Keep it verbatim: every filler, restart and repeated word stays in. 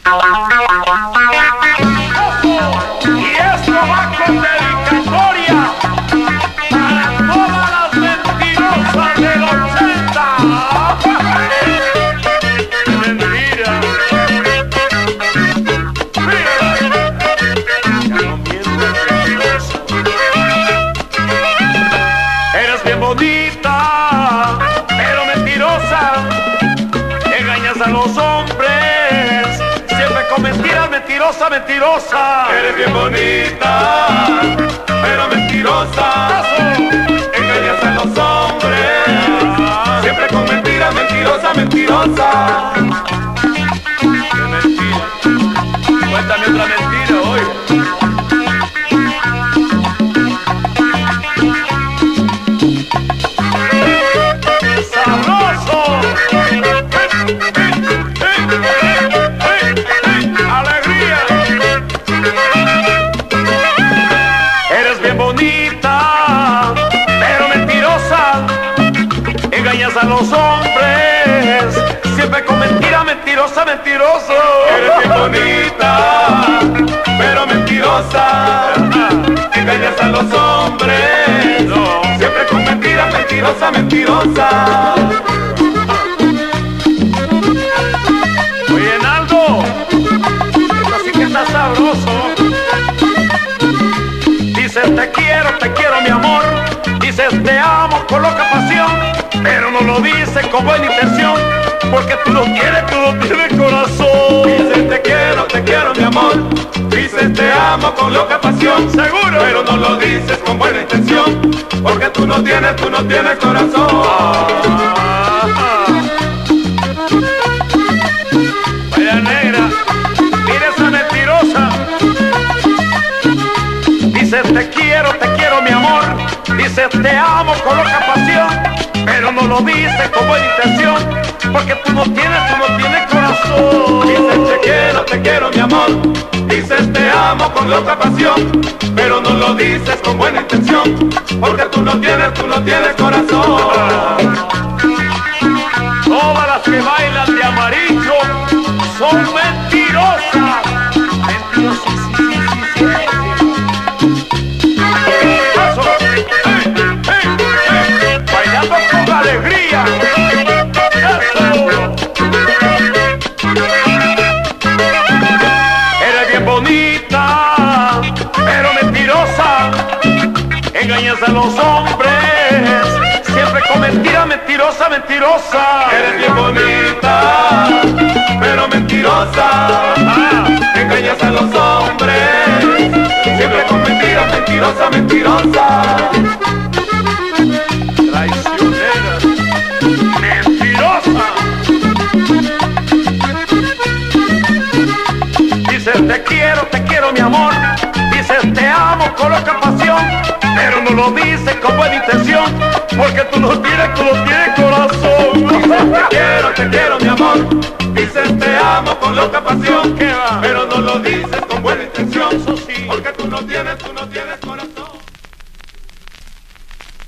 Y esto va con dedicatoria para todas las mentirosas del ochenta. Mentira. Ya no mientes, mentirosa. Eres bien bonita, pero mentirosa. Engañas a los hombres, siempre con mentiras, mentirosa, mentirosa. Eres bien bonita, pero mentirosa. Engañas a los hombres, siempre con mentiras, mentirosa, mentirosa. Qué mentira. Cuéntame otra mentira hoy. ¡Sabroso! ¡Alegría! Eres bien bonita, pero mentirosa. Engañas a los hombres, siempre con mentira, mentirosa, mentiroso. Eres bien bonita, pero mentirosa. Engañas a los hombres, No. siempre con mentiras, mentirosa, mentirosa. Oye, Naldo, esto sí que está sabroso. Dices te quiero, te quiero mi amor. Dices te amo con loca pasión, pero no lo dices con buena intención, porque tú no tienes, tú no tienes corazón. Dices te quiero, te quiero mi amor. Dices te amo con loca pasión, Seguro. pero no lo dices con buena intención, porque tú no tienes, tú no tienes corazón. Ah. Vaya negra, mira esa mentirosa. Dices te quiero, te quiero mi amor. Dices te amo con loca pasión, pero no lo dices con buena intención, porque tú no tienes, tú no tienes corazón. Dices te quiero, te quiero mi amor. Dices te amo con loca pasión, pero no lo dices con buena intención, porque tú no tienes, tú no tienes corazón. Todas las que bailan de amarillo son mentirosas. Mentirosas, sí, sí, sí, sí. Eso. Hey, hey, hey. Bailando con alegría. Eso. Eres bien bonita, pero mentirosa. Engañas a los hombres, siempre con mentiras, mentirosa, mentirosa. Eres bien bonita, pero mentirosa. Ah. Engañas a los hombres, siempre con mentiras, mentirosa, mentirosa. Traicionera, mentirosa. Dices te quiero, te quiero mi amor. Dices te amo con loca pasión, pero no lo dices con buena intención, porque tú no tienes, tú no tienes corazón. Te quiero, te quiero mi amor. Dices te amo con loca pasión,